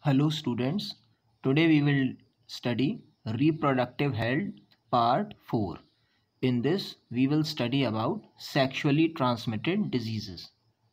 Hello students, today we will study reproductive health part 4. In this we will study about sexually transmitted diseases.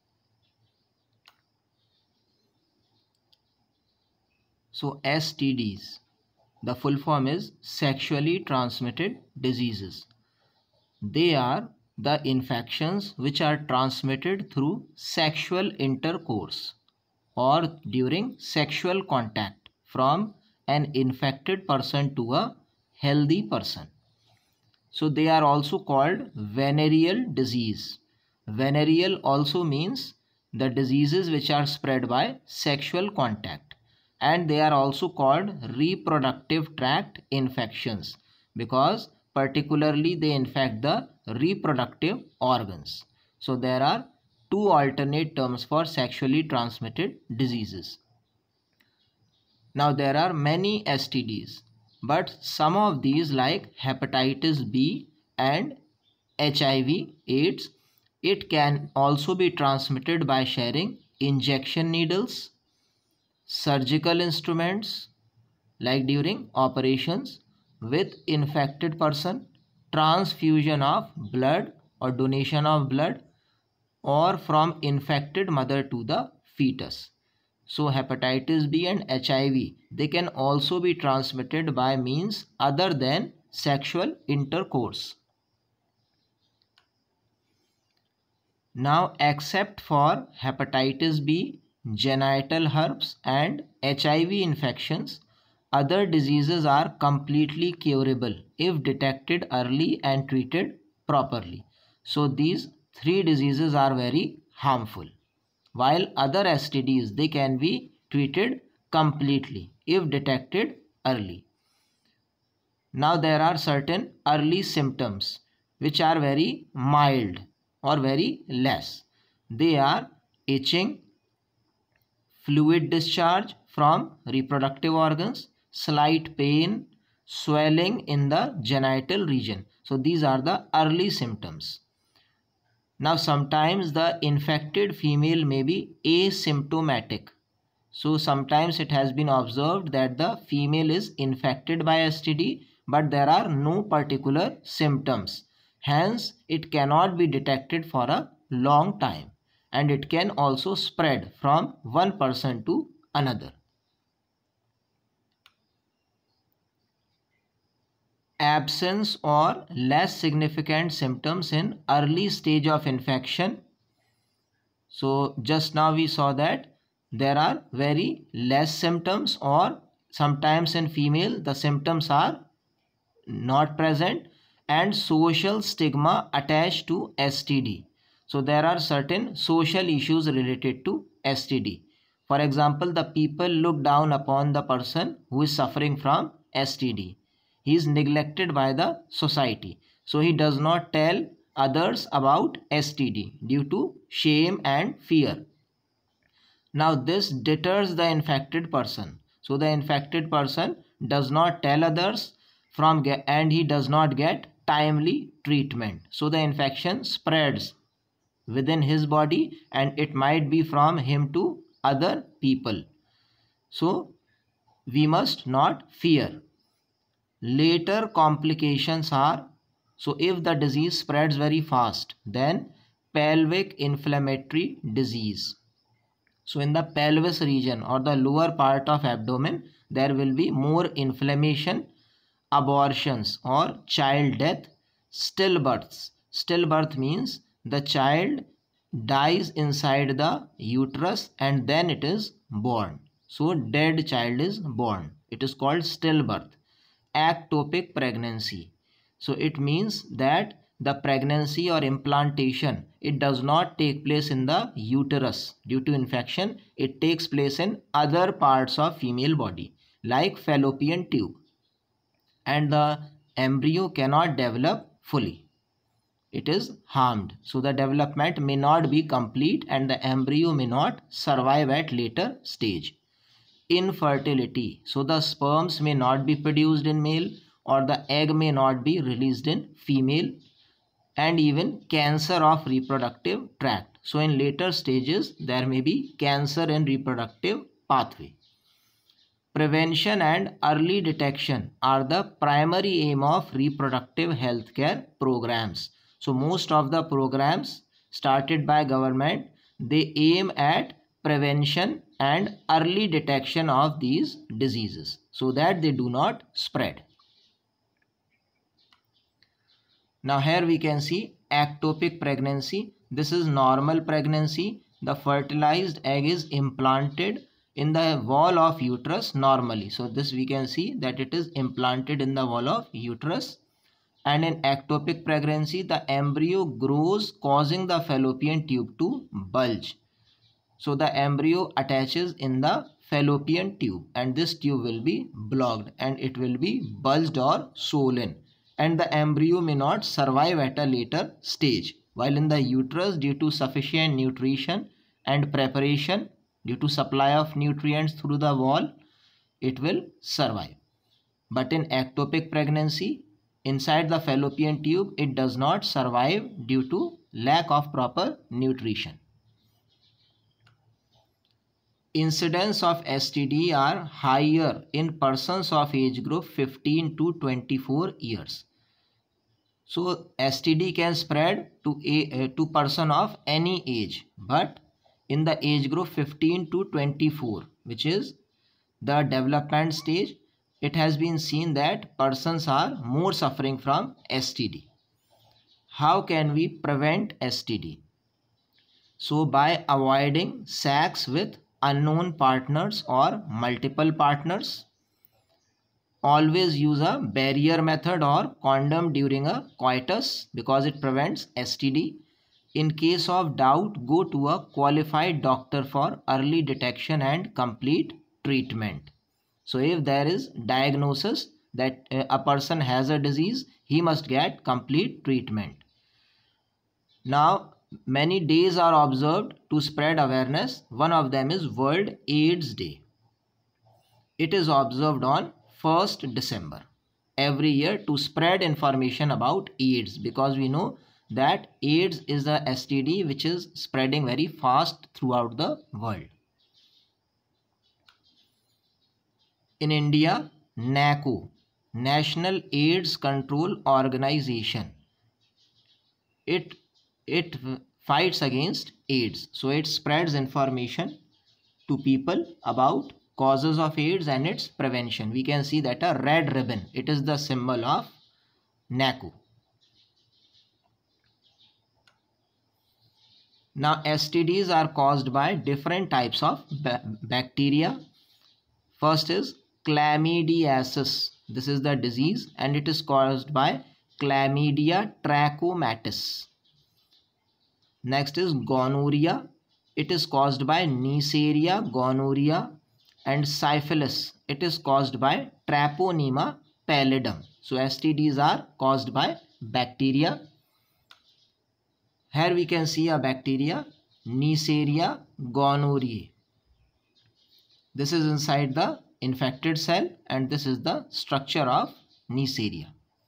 So STDs, the full form is sexually transmitted diseases. They are the infections which are transmitted through sexual intercourse or during sexual contact from an infected person to a healthy person. So they are also called venereal disease. Venereal also means the diseases which are spread by sexual contact, and they are also called reproductive tract infections because particularly they infect the reproductive organs. So there are two alternate terms for sexually transmitted diseases. Now there are many STDs, but some of these like hepatitis B and HIV AIDS, it can also be transmitted by sharing injection needles, surgical instruments like during operations with infected person, transfusion of blood or donation of blood, or from infected mother to the fetus. So hepatitis B and HIV, they can also be transmitted by means other than sexual intercourse. Now except for hepatitis B, genital herpes and HIV infections, other diseases are completely curable if detected early and treated properly. So these three diseases are very harmful, while other STDs, they can be treated completely if detected early. Now there are certain early symptoms which are very mild or very less. They are itching, fluid discharge from reproductive organs, slight pain, swelling in the genital region. So these are the early symptoms. Now sometimes the infected female may be asymptomatic. So sometimes it has been observed that the female is infected by STD, but there are no particular symptoms. Hence, it cannot be detected for a long time, and it can also spread from one person to another. Absence or less significant symptoms in early stage of infection. So just now we saw that there are very less symptoms, or sometimes in female the symptoms are not present, and social stigma attached to STD. So there are certain social issues related to STD. For example, the people look down upon the person who is suffering from STD. He is neglected by the society. So he does not tell others about STD due to shame and fear. Now this deters the infected person. So the infected person does not tell others and he does not get timely treatment. So the infection spreads within his body and it might be from him to other people. So we must not fear. Later complications are, so if the disease spreads very fast, then pelvic inflammatory disease. So in the pelvis region or the lower part of abdomen, there will be more inflammation, abortions or child death, stillbirths. Stillbirth means the child dies inside the uterus and then it is born. So dead child is born. It is called stillbirth. Ectopic pregnancy. So it means that the pregnancy or implantation, it does not take place in the uterus due to infection. It takes place in other parts of female body like fallopian tube, and the embryo cannot develop fully. It is harmed. So the development may not be complete and the embryo may not survive at later stage. Infertility. So the sperms may not be produced in male or the egg may not be released in female, and even cancer of reproductive tract. So in later stages there may be cancer in reproductive pathway. Prevention and early detection are the primary aim of reproductive healthcare programs. So most of the programs started by government, they aim at prevention and early detection of these diseases so that they do not spread. Now here we can see ectopic pregnancy. This is normal pregnancy. The fertilized egg is implanted in the wall of uterus normally. So this we can see that it is implanted in the wall of uterus. And in ectopic pregnancy, the embryo grows, causing the fallopian tube to bulge. So the embryo attaches in the fallopian tube and this tube will be blocked and it will be bulged or swollen, and the embryo may not survive at a later stage. While in the uterus, due to sufficient nutrition and preparation, due to supply of nutrients through the wall, it will survive. But in ectopic pregnancy, inside the fallopian tube, it does not survive due to lack of proper nutrition. Incidence of STD are higher in persons of age group 15 to 24 years. So STD can spread to person of any age, but in the age group 15 to 24, which is the development stage, it has been seen that persons are more suffering from STD. How can we prevent STD? So by avoiding sex with unknown partners or multiple partners. Always use a barrier method or condom during a coitus because it prevents STD. In case of doubt, go to a qualified doctor for early detection and complete treatment. So if there is diagnosis that a person has a disease, he must get complete treatment. Now, many days are observed to spread awareness. One of them is World AIDS Day. It is observed on 1st December every year to spread information about AIDS, because we know that AIDS is a STD which is spreading very fast throughout the world. In India, NACO, National AIDS Control Organization, it fights against AIDS. So it spreads information to people about causes of AIDS and its prevention. We can see that a red ribbon, it is the symbol of NACO. Now STDs are caused by different types of bacteria. First is chlamydiasis. This is the disease and it is caused by Chlamydia trachomatis. Next is gonorrhea. It is caused by Neisseria gonorrhea. And syphilis, it is caused by Treponema pallidum. So STDs are caused by bacteria. Here we can see a bacteria, Neisseria gonorrhoeae. This is inside the infected cell and this is the structure of Neisseria.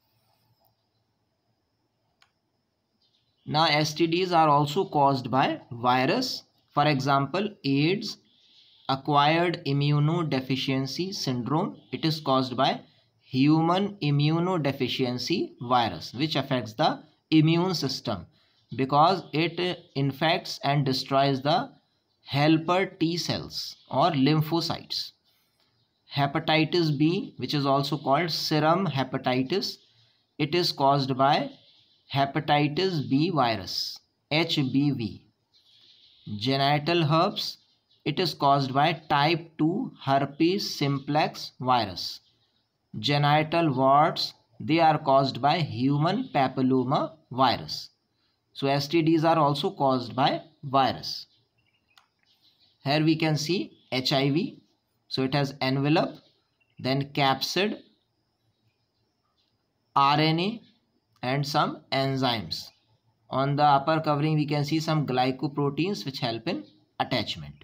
Now STDs are also caused by virus. For example, AIDS, acquired immunodeficiency syndrome, it is caused by human immunodeficiency virus, which affects the immune system because it infects and destroys the helper T cells or lymphocytes. Hepatitis B, which is also called serum hepatitis, it is caused by hepatitis B virus, HBV. Genital herpes, it is caused by type 2 herpes simplex virus. Genital warts, they are caused by human papilloma virus. So STDs are also caused by virus. Here we can see HIV. So it has envelope, then capsid, RNA and some enzymes. On the upper covering we can see some glycoproteins which help in attachment.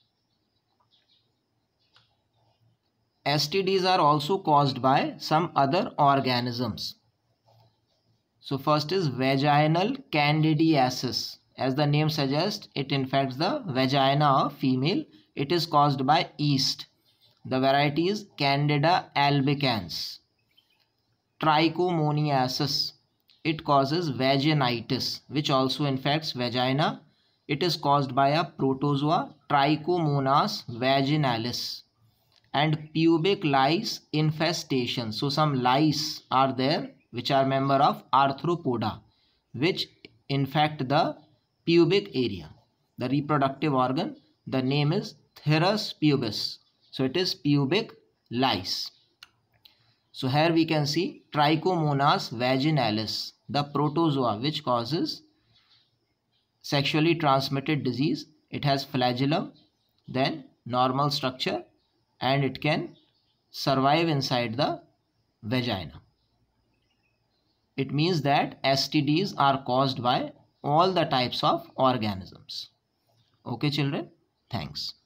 STDs are also caused by some other organisms. So first is vaginal candidiasis. As the name suggests, it infects the vagina of female. It is caused by yeast. The variety is Candida albicans. Trichomoniasis, it causes vaginitis, which also infects vagina. It is caused by a protozoa, Trichomonas vaginalis. And pubic lice infestation. So some lice are there which are member of arthropoda, which infect the pubic area, the reproductive organ. The name is Thyrus pubis. So it is pubic lice. So here we can see Trichomonas vaginalis, the protozoa which causes sexually transmitted disease. It has flagellum, then normal structure, and it can survive inside the vagina. It means that STDs are caused by all the types of organisms. Okay children, thanks.